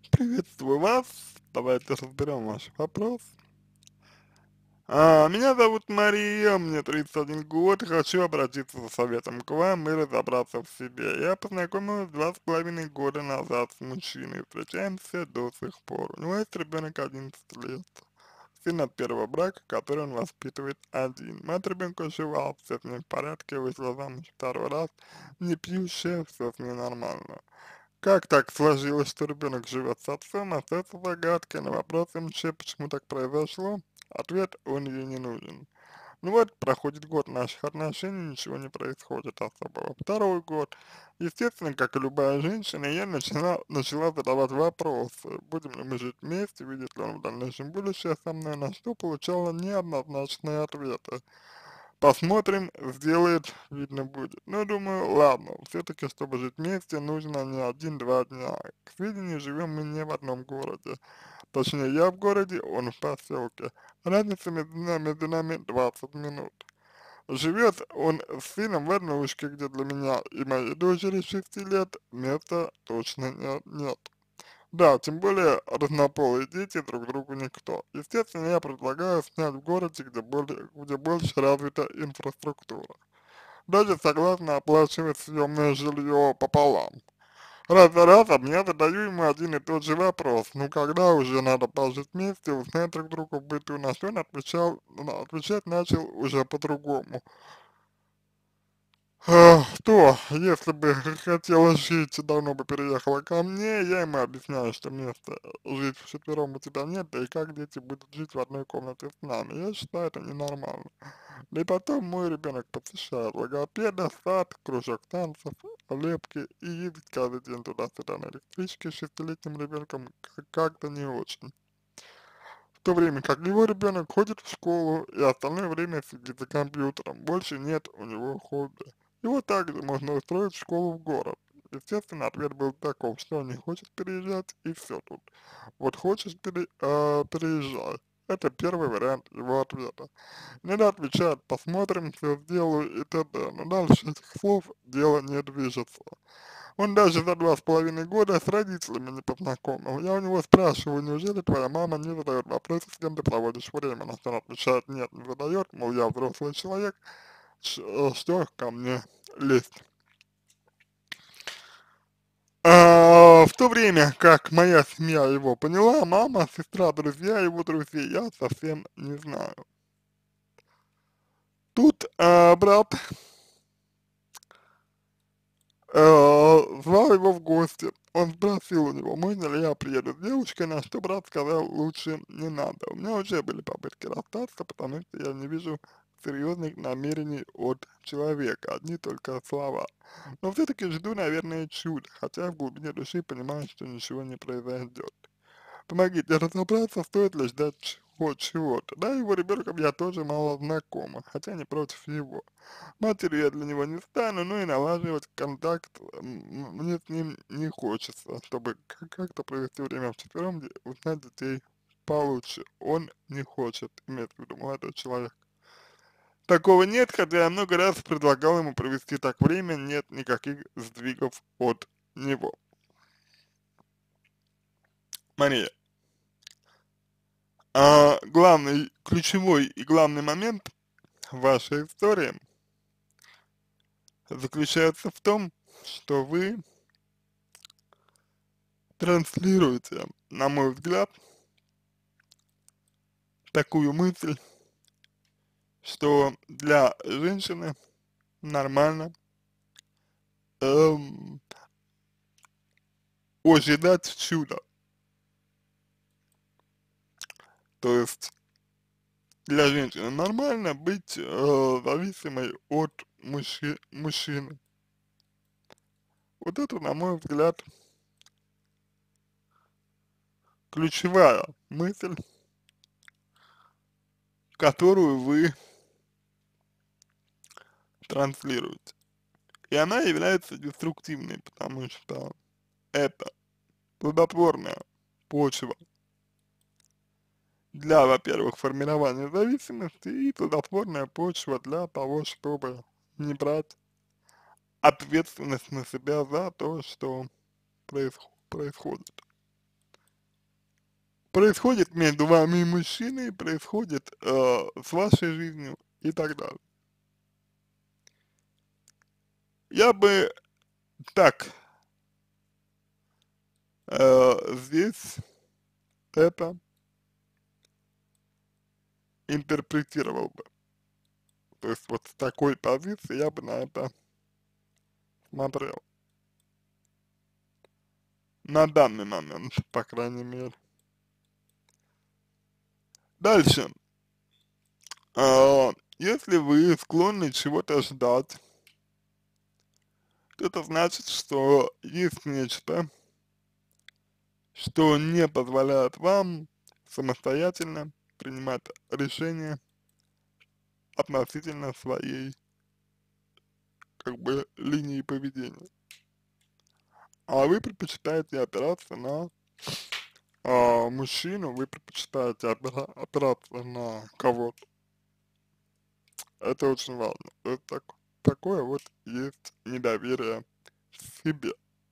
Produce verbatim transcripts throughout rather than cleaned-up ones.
Приветствую вас. Давайте разберем ваш вопрос. А, меня зовут Мария, мне тридцать один год, хочу обратиться за советом к вам и разобраться в себе. Я познакомилась два с половиной года назад с мужчиной, встречаемся до сих пор. У него есть ребенок одиннадцать лет, сын от первого брака, который он воспитывает один. Мать ребенка жива, все с ней в порядке, вышла замуж второй раз, не пьющая, все с ней нормально. Как так сложилось, что ребенок живет с отцом, остается загадкой, на вопрос эм че, почему так произошло, ответ он ей не нужен. Ну вот, проходит год наших отношений, ничего не происходит особого. Второй год, естественно, как и любая женщина, я начала, начала задавать вопросы, будем ли мы жить вместе, видит ли он в дальнейшем будущее со мной, на что получала неоднозначные ответы. Посмотрим, сделает, видно будет. Ну, думаю, ладно, все-таки, чтобы жить вместе, нужно не один-два дня. К сведению, живем мы не в одном городе. Точнее, я в городе, он в поселке. Разница между нами, между нами двадцать минут. Живет он с сыном в однушке, где для меня и моей дочери шести лет места точно нет. нет. Да, тем более разнополые дети друг другу никто. Естественно, я предлагаю снять в городе, где, более, где больше развита инфраструктура. Даже согласно оплачивать съемное жилье пополам. Раз за разом я задаю ему один и тот же вопрос, ну когда уже надо пожить вместе, узнать друг друга в быту, на что он отвечал, на- отвечать начал уже по-другому. А, то, если бы хотела жить, давно бы переехала ко мне, я ему объясняю, что места жить вчетвером у тебя нет, да и как дети будут жить в одной комнате с нами. Я считаю это ненормально. Да и потом мой ребенок посещает логопеда, сад, кружок танцев, лепки и ездит каждый день туда-сюда на электричке с шестилетним ребенком как-то не очень. В то время как его ребенок ходит в школу и остальное время сидит за компьютером, больше нет у него хобби. Его также можно устроить в школу в город. Естественно, ответ был таков, что он не хочет переезжать, и все тут. Вот хочешь пере, э, переезжай. Это первый вариант его ответа. Иногда отвечает, посмотрим, все сделаю и т.д. Но дальше этих слов дело не движется. Он даже за два с половиной года с родителями не познакомил. Я у него спрашиваю, неужели твоя мама не задает вопросы, с кем ты проводишь время? На что он отвечает, нет, не задает, мол, я взрослый человек, ш- э, что ко мне лезть. А, в то время как моя семья его поняла, мама, сестра, друзья его друзей, я совсем не знаю. Тут а, брат э, звал его в гости. Он спросил у него, можно ли я приеду с девушкой, на что брат сказал, лучше не надо. У меня уже были попытки расстаться, потому что я не вижу серьезных намерений от человека, одни только слова. Но все-таки жду, наверное, чуда, хотя в глубине души понимаю, что ничего не произойдет. Помогите разобраться, стоит ли ждать чего- чего-то. Да, его ребенком я тоже мало знакома, хотя не против его. Матерью я для него не стану, но и налаживать контакт м, мне с ним не хочется, чтобы к- как-то провести время вчетвером, де- узнать детей получше. Он не хочет, имеет в виду молодой человек. Такого нет, хотя я много раз предлагал ему провести так время, нет никаких сдвигов от него. Мария, а главный, ключевой и главный момент в вашей истории заключается в том, что вы транслируете, на мой взгляд, такую мысль, что для женщины нормально эм, ожидать чуда. То есть для женщины нормально быть э, зависимой от мужчи, мужчины. Вот это, на мой взгляд, ключевая мысль, которую вы транслируете. И она является деструктивной, потому что это плодотворная почва для, во-первых, формирования зависимости и плодотворная почва для того, чтобы не брать ответственность на себя за то, что происход происходит. происходит между вами и мужчиной, происходит э, с вашей жизнью и так далее. Я бы так э, здесь это интерпретировал бы. То есть вот с такой позиции я бы на это смотрел. На данный момент, по крайней мере. Дальше. А, если вы склонны чего-то ожидать, то это значит, что есть нечто, что не позволяет вам самостоятельно принимать решения относительно своей, как бы, линии поведения. А вы предпочитаете опираться на а, мужчину, вы предпочитаете опира опираться на кого-то. Это очень важно. Это так, такое вот есть недоверие себе.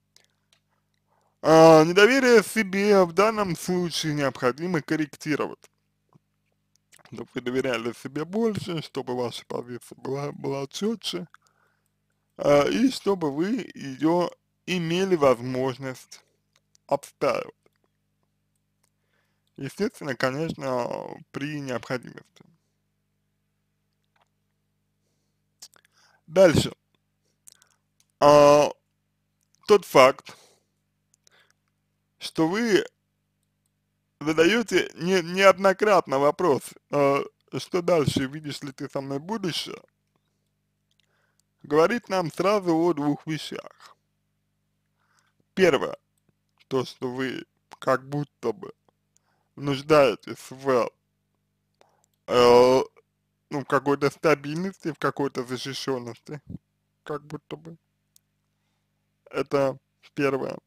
А, недоверие себе в данном случае необходимо корректировать, чтобы вы доверяли себе больше, чтобы ваша позиция была, была четче, а, и чтобы вы ее имели возможность отстаивать. Естественно, конечно, при необходимости. Дальше. А, тот факт, что вы задаете не, неоднократно вопрос, а, что дальше, видишь ли ты со мной будущее, говорит нам сразу о двух вещах. Первое, то, что вы как будто бы нуждаетесь в, э, ну, какой-то стабильности, в какой-то защищенности, как будто бы. Это первое.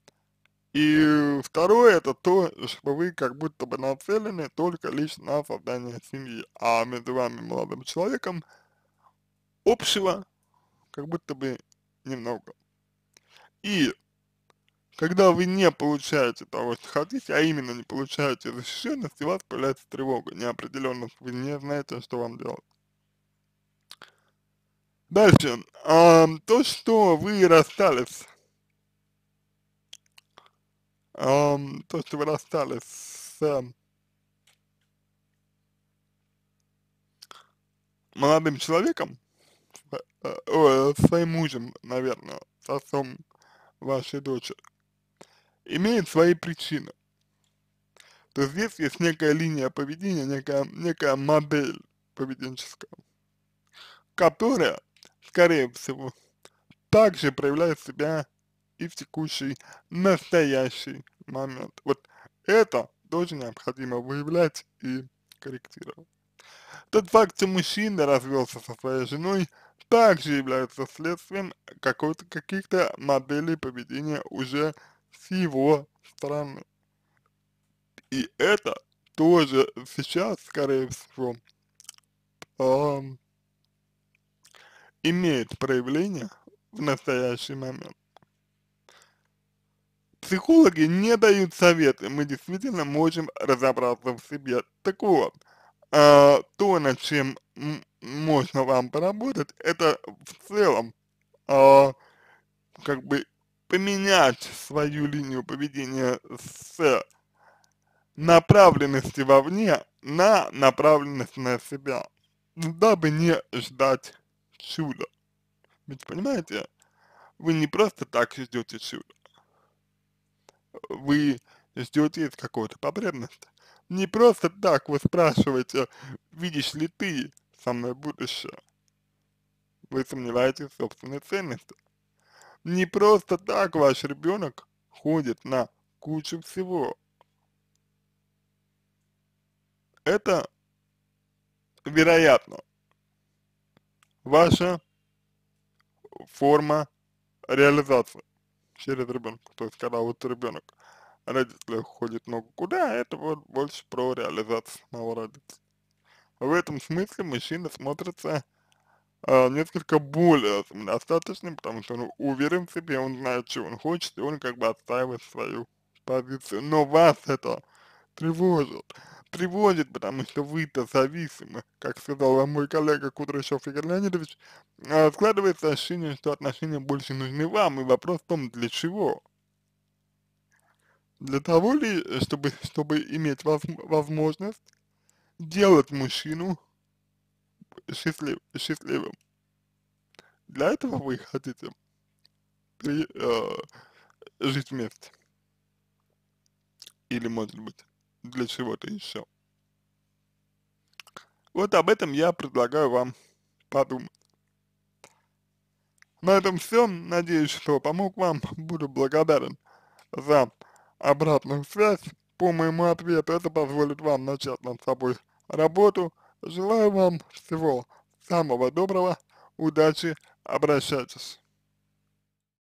И второе, это то, что вы как будто бы нацелены только лишь на создание семьи, а между вами молодым человеком общего как будто бы немного. И когда вы не получаете того, что хотите, а именно не получаете защищенность, у вас появляется тревога, неопределенность, вы не знаете, что вам делать. Дальше, ам, то, что вы расстались, ам, то, что вы расстались с эм, молодым человеком, э, э, о, со своим мужем, наверное, с отцом вашей дочери, имеет свои причины. То есть здесь есть некая линия поведения, некая, некая модель поведенческая, которая, скорее всего, также проявляет себя и в текущий настоящий момент. Вот это тоже необходимо выявлять и корректировать. Тот факт, что мужчина развелся со своей женой, также является следствием какой-то каких-то моделей поведения уже с его стороны. И это тоже сейчас, скорее всего, ам, имеет проявление в настоящий момент. Психологи не дают советы, мы действительно можем разобраться в себе. Так вот, а, то, над чем м- можно вам поработать, это в целом, а, как бы поменять свою линию поведения с направленности вовне на направленность на себя, дабы не ждать чуда. Ведь понимаете, вы не просто так ждете чуда, вы ждете из какой-то потребности. Не просто так вы спрашиваете, видишь ли ты со мной будущее, вы сомневаетесь в собственной ценности. Не просто так ваш ребенок ходит на кучу всего. Это, вероятно, ваша форма реализации через ребенка. То есть, когда вот ребенок, родители ходит много куда, это вот больше про реализацию самого родителя. В этом смысле мужчина смотрится а, несколько более самодостаточным, потому что он уверен в себе, он знает, чего он хочет, и он как бы отстаивает свою позицию. Но вас это тревожит. Тревожит, потому что вы-то зависимы, как сказал вам мой коллега Кудряшов Игорь Леонидович. А складывается ощущение, что отношения больше нужны вам, и вопрос в том, для чего? Для того ли, э, чтобы, чтобы иметь воз, возможность делать мужчину счастлив, счастливым. Для этого вы хотите при, э, жить вместе. Или, может быть, для чего-то еще. Вот об этом я предлагаю вам подумать. На этом все. Надеюсь, что помог вам. Буду благодарен за обратную связь по моему ответу. Это позволит вам начать над собой работу. Желаю вам всего самого доброго. Удачи. Обращайтесь.